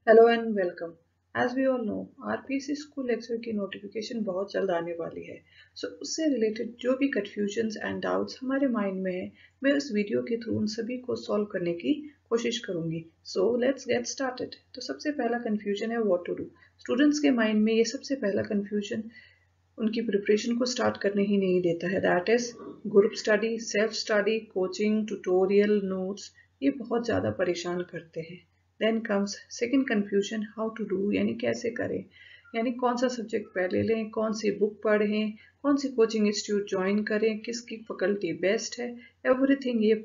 Hello and welcome. As we all know RPSC school lecture की notification बहुत जल्द आने वाली है। उससे रिलेटेड जो भी कन्फ्यूजन्स एंड डाउट्स हमारे माइंड में है, मैं उस वीडियो के थ्रू उन सभी को सॉल्व करने की कोशिश करूंगी। So let's get started. तो सबसे पहला कन्फ्यूजन है व्हाट टू डू। स्टूडेंट्स के माइंड में ये सबसे पहला कन्फ्यूजन उनकी प्रिपरेशन को स्टार्ट करने ही नहीं देता है। That is group study, self study, coaching, tutorial, notes, ये बहुत ज़्यादा परेशान करते हैं। Then comes second confusion, how to do, यानी कैसे करें, यानी कौन सा सब्जेक्ट पहले लें, कौन सी बुक पढ़ें, कौन सी कोचिंग इंस्टीट्यूट ज्वाइन करें, किसकी फैकल्टी बेस्ट है, एवरीथिंग ये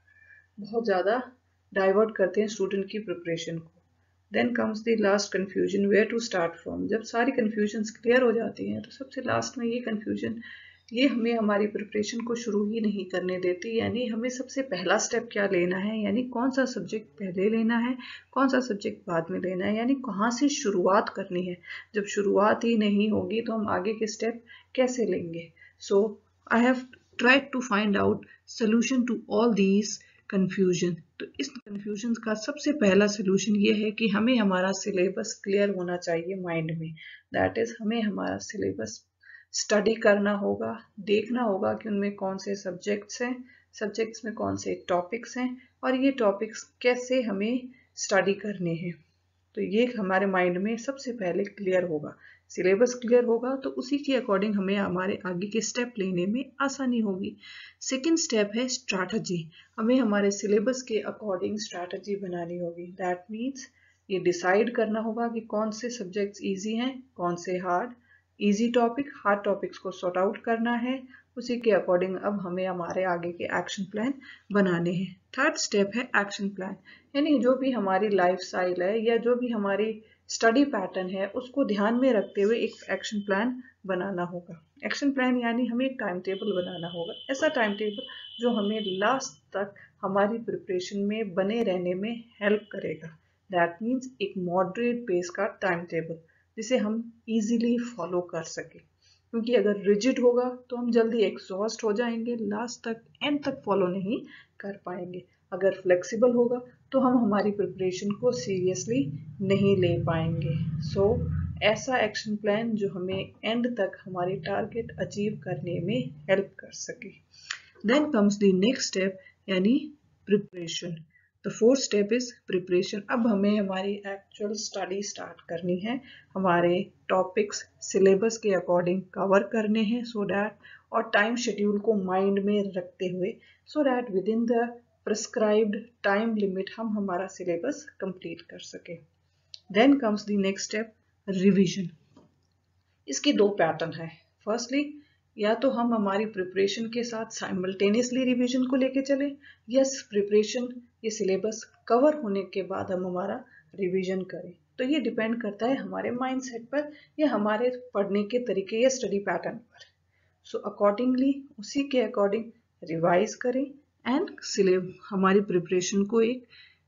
बहुत ज़्यादा डाइवर्ट करते हैं स्टूडेंट की प्रिपरेशन को। Then comes the last confusion, where to start from. जब सारी कन्फ्यूजन्स क्लियर हो जाती हैं तो सबसे लास्ट में ये कन्फ्यूजन, ये हमें हमारी प्रिपरेशन को शुरू ही नहीं करने देती। यानी हमें सबसे पहला स्टेप क्या लेना है, यानी कौन सा सब्जेक्ट पहले लेना है, कौन सा सब्जेक्ट बाद में लेना है, यानी कहाँ से शुरुआत करनी है। जब शुरुआत ही नहीं होगी तो हम आगे के स्टेप कैसे लेंगे। So I have tried to find out solution to all these confusion. तो इस कन्फ्यूजन का सबसे पहला सोल्यूशन ये है कि हमें हमारा सिलेबस क्लियर होना चाहिए माइंड में। दैट इज हमें हमारा सिलेबस स्टडी करना होगा, देखना होगा कि उनमें कौन से सब्जेक्ट्स हैं, सब्जेक्ट्स में कौन से टॉपिक्स हैं और ये टॉपिक्स कैसे हमें स्टडी करने हैं। तो ये हमारे माइंड में सबसे पहले क्लियर होगा। सिलेबस क्लियर होगा तो उसी के अकॉर्डिंग हमें हमारे आगे के स्टेप लेने में आसानी होगी। सेकेंड स्टेप है स्ट्रैटेजी। हमें हमारे सिलेबस के अकॉर्डिंग स्ट्रैटेजी बनानी होगी। दैट मीन्स ये डिसाइड करना होगा कि कौन से सब्जेक्ट्स इजी हैं, कौन से hard. Easy topic, hard topics को सॉर्ट आउट करना है। उसी के अकॉर्डिंग अब हमें हमारे आगे के एक्शन प्लान बनाने हैं। थर्ड स्टेप है एक्शन प्लान, यानी जो भी हमारी लाइफ स्टाइल है या जो भी हमारी स्टडी पैटर्न है उसको ध्यान में रखते हुए एक एक्शन प्लान बनाना होगा। एक्शन प्लान यानी हमें एक टाइम टेबल बनाना होगा, ऐसा टाइम टेबल जो हमें लास्ट तक हमारी प्रिपरेशन में बने रहने में हेल्प करेगा। दैट मीन्स एक मॉडरेट पेस का टाइम टेबल जिसे हम इजीली फॉलो कर सके। क्योंकि अगर रिजिड होगा तो हम जल्दी एग्जॉस्ट हो जाएंगे, लास्ट तक एंड तक फॉलो नहीं कर पाएंगे। अगर फ्लेक्सिबल होगा तो हम हमारी प्रिपरेशन को सीरियसली नहीं ले पाएंगे। सो ऐसा एक्शन प्लान जो हमें एंड तक हमारे टारगेट अचीव करने में हेल्प कर सके। Then comes the next step, यानी preparation. The fourth step is preparation. अब हमें हमारी एक्चुअल स्टडी स्टार्ट करनी है, हमारे टॉपिक्स सिलेबस के अकॉर्डिंग कवर करने हैं सो दैट, और टाइम शेड्यूल को माइंड में रखते हुए so that within the prescribed time limit हम हमारा सिलेबस कंप्लीट कर सके। Then comes the next step, revision. इसके दो पैटर्न है। फर्स्टली, या तो हम हमारी प्रिपरेशन के साथ साइमल्टेनियसली रिवीजन को लेके चले, या प्रिपरेशन ये सिलेबस कवर होने के बाद हम हमारा रिवीजन करें। तो ये डिपेंड करता है हमारे माइंडसेट पर या हमारे पढ़ने के तरीके या स्टडी पैटर्न पर। सो अकॉर्डिंगली उसी के अकॉर्डिंग रिवाइज करें एंड हमारी प्रिपरेशन को एक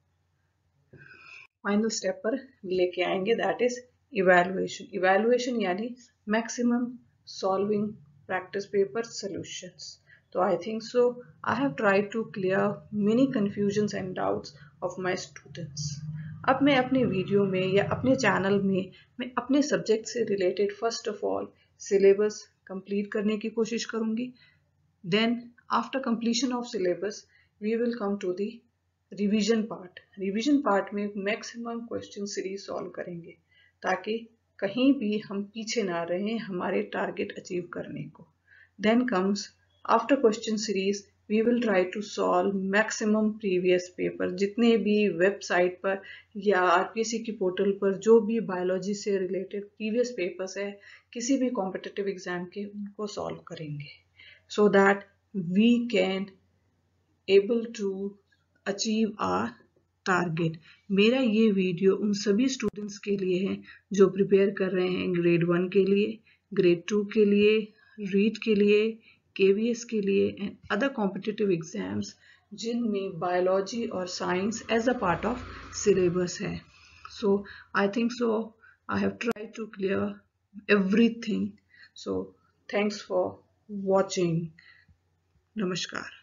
फाइनल स्टेप पर लेके आएंगे। That is evaluation. इवैल्यूएशन यानी maximum solving practice paper solutions. तो I think so I have tried to clear many confusions and doubts of my students. अब मैं अपने वीडियो में या अपने चैनल में मैं अपने सब्जेक्ट से related first of all syllabus complete करने की कोशिश करूंगी। Then after completion of syllabus we will come to the revision part. Revision part में मैक्सिमम क्वेश्चन सीरीज सॉल्व करेंगे ताकि कहीं भी हम पीछे ना रहें हमारे टारगेट अचीव करने को। Then comes after question series we will try to solve maximum previous paper, जितने भी वेबसाइट पर या आरपीएससी की पोर्टल पर जो भी बायोलॉजी से रिलेटेड प्रीवियस पेपर्स है किसी भी कॉम्पिटिटिव एग्जाम के, उनको सॉल्व करेंगे so that we can able to achieve our target. मेरा ये वीडियो उन सभी स्टूडेंट्स के लिए है जो प्रिपेयर कर रहे हैं ग्रेड 1 के लिए, ग्रेड 2 के लिए, रीट के लिए, केवीएस के लिए एंड अदर कॉम्पिटिटिव एग्जाम्स जिनमें बायोलॉजी और science as a part of syllabus है। So I think so I have tried to clear everything. So thanks for watching. नमस्कार।